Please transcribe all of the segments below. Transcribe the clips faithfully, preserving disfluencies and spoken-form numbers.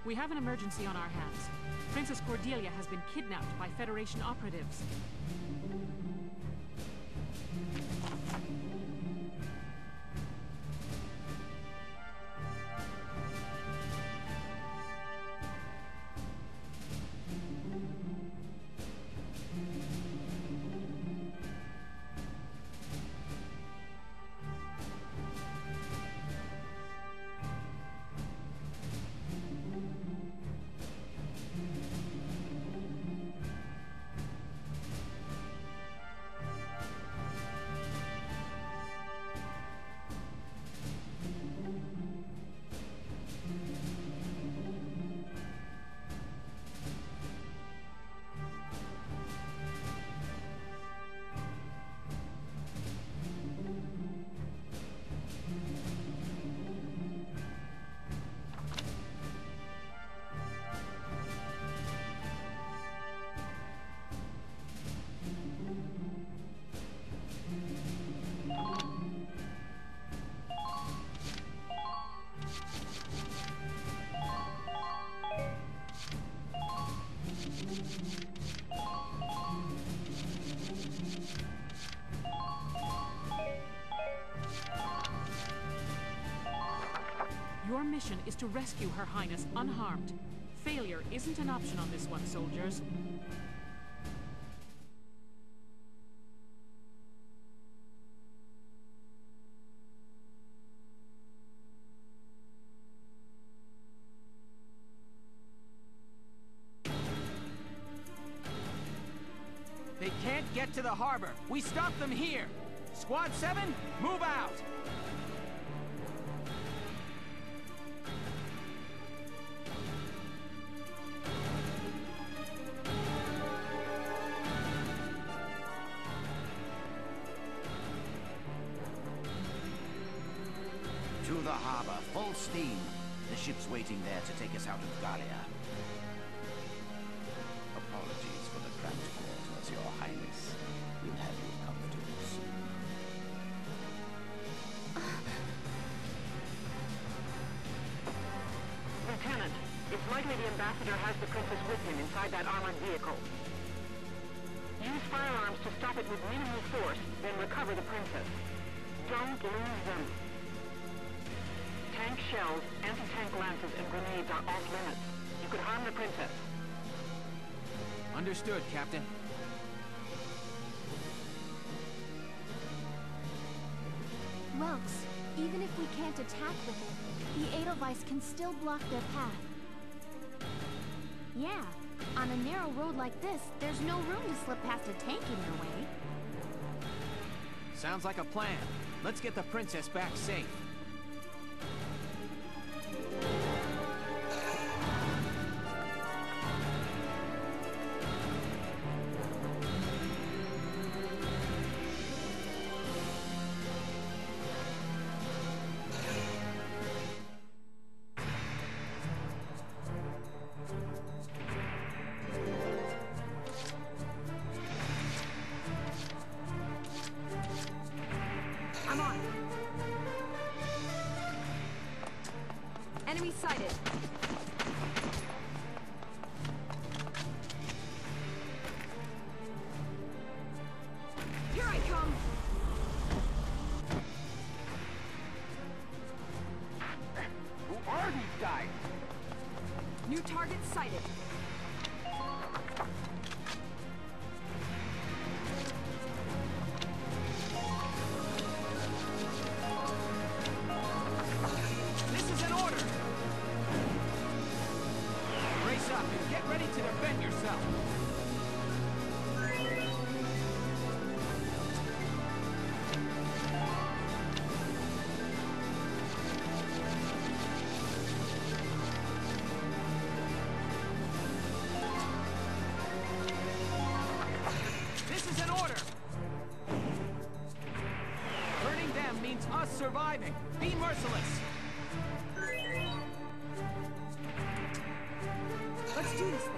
We have an emergency on our hands. Princess Cordelia has been kidnapped by Federation operatives. Your mission is to rescue Her Highness unharmed. Failure isn't an option on this one, soldiers. They can't get to the harbor. We stop them here. Squad seven, move out! To the harbor, full steam. The ship's waiting there to take us out of Galia. Apologies for the cramped quarters, Your Highness. We'll have you comfortable soon. Lieutenant, it's likely the Ambassador has the Princess with him inside that armored vehicle. Use firearms to stop it with minimal force, then recover the Princess. Don't lose them. Tank shells, anti-tank lances, and grenades are off limits. You could harm the Princess. Understood, Captain. Welks, even if we can't attack with it, the Edelweiss can still block their path. Yeah, on a narrow road like this, there's no room to slip past a tank in your way. Sounds like a plan. Let's get the Princess back safe. I'm on. Enemy sighted. Here I come! Who are these guys? New target sighted. This is an order! Brace up and get ready to defend yourself! This is an order! Burning them means us surviving. Be merciless! Let's do this thing.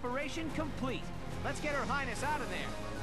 Operation complete. Let's get Her Highness out of there.